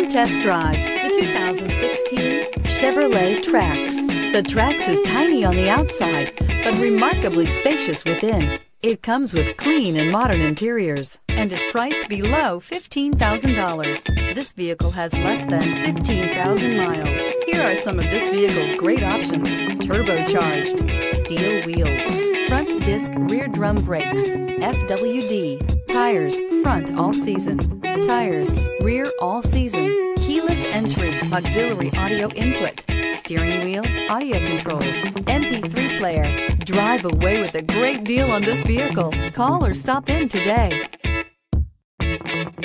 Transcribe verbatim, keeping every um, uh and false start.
test drive the two thousand sixteen Chevrolet Trax. The Trax is tiny on the outside, but remarkably spacious within. It comes with clean and modern interiors and is priced below fifteen thousand dollars. This vehicle has less than fifteen thousand miles. Here are some of this vehicle's great options: turbocharged, steel wheels, front disc rear drum brakes, F W D, tires front all season, tires rear all season, keyless entry, auxiliary audio input, steering wheel audio controls, M P three player. Drive away with a great deal on this vehicle. Call or stop in today.